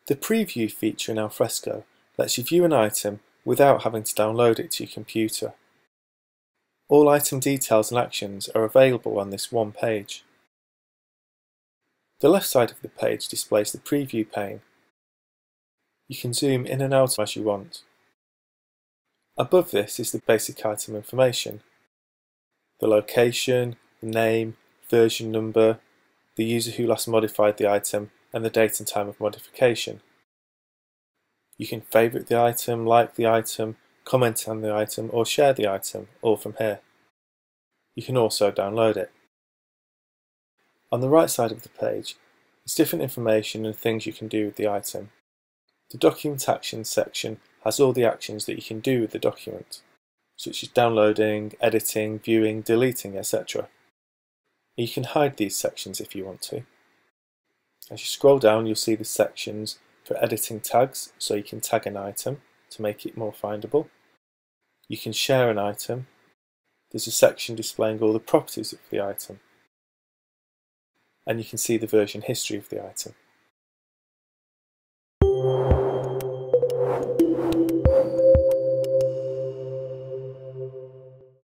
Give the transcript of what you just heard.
The Preview feature in Alfresco lets you view an item without having to download it to your computer. All item details and actions are available on this one page. The left side of the page displays the Preview pane. You can zoom in and out as you want. Above this is the basic item information: the location, the name, version number, the user who last modified the item, and the date and time of modification. You can favourite the item, like the item, comment on the item, or share the item, all from here. You can also download it. On the right side of the page is different information and things you can do with the item. The Document Actions section has all the actions that you can do with the document, such as downloading, editing, viewing, deleting, etc. You can hide these sections if you want to. As you scroll down, you'll see the sections for editing tags, so you can tag an item to make it more findable. You can share an item. There's a section displaying all the properties of the item. And you can see the version history of the item.